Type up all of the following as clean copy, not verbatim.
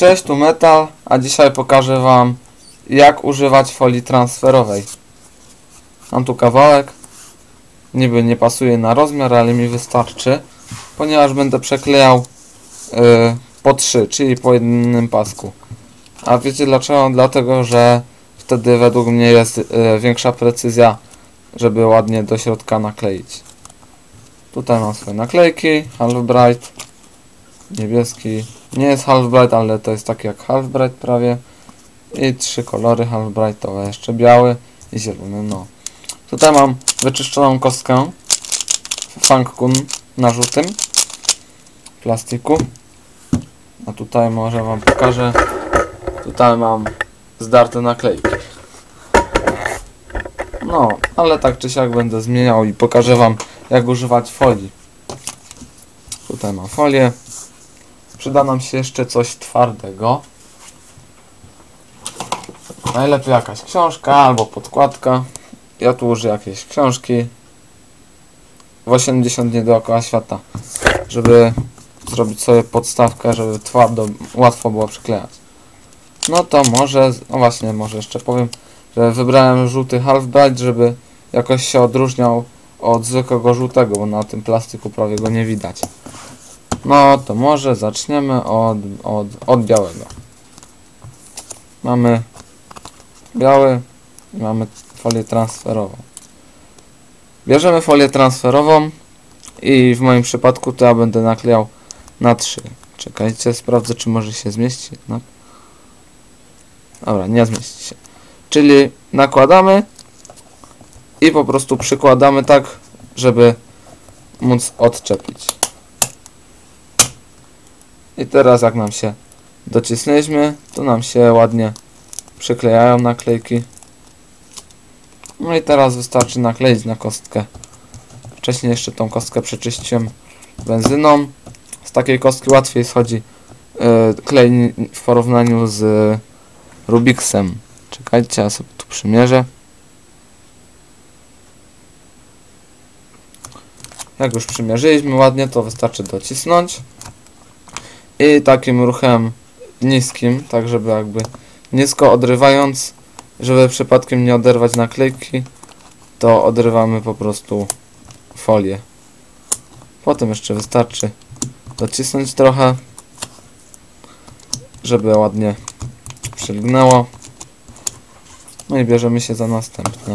Cześć, tu Metal, a dzisiaj pokażę Wam, jak używać folii transferowej. Mam tu kawałek, niby nie pasuje na rozmiar, ale mi wystarczy, ponieważ będę przeklejał po 3, czyli po jednym pasku. A wiecie dlaczego? Dlatego, że wtedy według mnie jest większa precyzja, żeby ładnie do środka nakleić. Tutaj mam swoje naklejki, Half Bright, niebieski, nie jest Half Bright, ale to jest taki jak Half Bright prawie. I 3 kolory Half Brightowe, jeszcze biały i zielony. No. Tutaj mam wyczyszczoną kostkę Fang-Kun na żółtym plastiku. A tutaj może Wam pokażę. Tutaj mam zdarte naklejki. No, ale tak czy siak będę zmieniał i pokażę Wam, jak używać folii. Tutaj mam folię. Przyda nam się jeszcze coś twardego. Najlepiej jakaś książka albo podkładka. Ja tu użyję jakiejś książki w 80 dni dookoła świata, żeby zrobić sobie podstawkę, żeby twardo, łatwo było przyklejać. No to może, no właśnie, może jeszcze powiem, że wybrałem żółty Half Bright, żeby jakoś się odróżniał od zwykłego żółtego, bo na tym plastiku prawie go nie widać. No to może zaczniemy od białego. Mamy biały i mamy folię transferową. Bierzemy folię transferową i w moim przypadku to ja będę naklejał na 3. Czekajcie, sprawdzę, czy może się zmieści jednak. Dobra, nie zmieści się. Czyli nakładamy i po prostu przykładamy tak, żeby móc odczepić. I teraz jak nam się docisnęliśmy, to nam się ładnie przyklejają naklejki. No i teraz wystarczy nakleić na kostkę. Wcześniej jeszcze tą kostkę przeczyściłem benzyną. Z takiej kostki łatwiej schodzi klej w porównaniu z Rubiksem. Czekajcie, ja sobie tu przymierzę. Jak już przymierzyliśmy ładnie, to wystarczy docisnąć. I takim ruchem niskim, tak żeby jakby nisko odrywając, żeby przypadkiem nie oderwać naklejki, to odrywamy po prostu folię. Potem jeszcze wystarczy docisnąć trochę, żeby ładnie przylgnęło. No i bierzemy się za następne.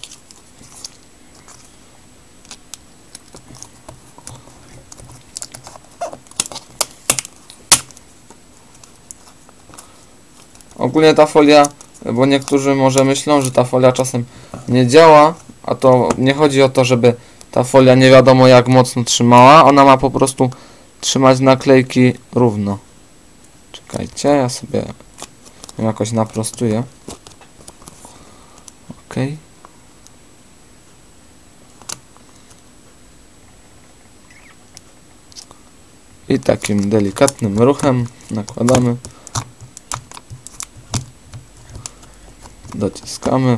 Ogólnie ta folia, bo niektórzy może myślą, że ta folia czasem nie działa, a to nie chodzi o to, żeby ta folia nie wiadomo jak mocno trzymała, ona ma po prostu trzymać naklejki równo. Czekajcie, ja sobie ją jakoś naprostuję. Ok. I takim delikatnym ruchem nakładamy. Dociskamy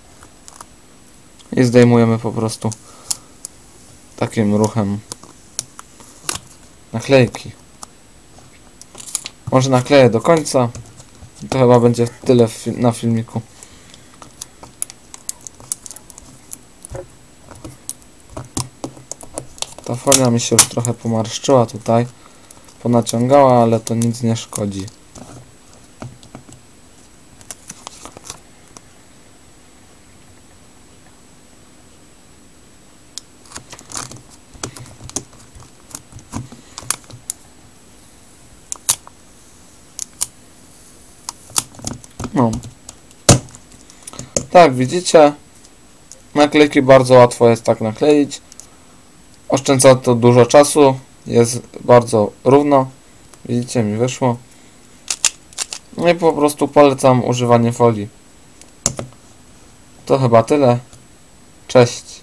i zdejmujemy po prostu takim ruchem naklejki. Może nakleję do końca. To chyba będzie tyle na filmiku. Ta folia mi się już trochę pomarszczyła tutaj, ponaciągała, ale to nic nie szkodzi. No. Tak, widzicie, naklejki bardzo łatwo jest tak nakleić. Oszczędza to dużo czasu, jest bardzo równo. Widzicie, mi wyszło. No i po prostu polecam używanie folii. To chyba tyle. Cześć.